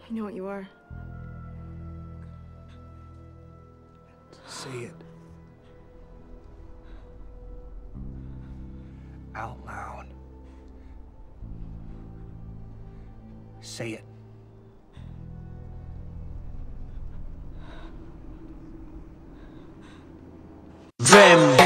I know what you are. Say it. Out loud. Say it. Vem.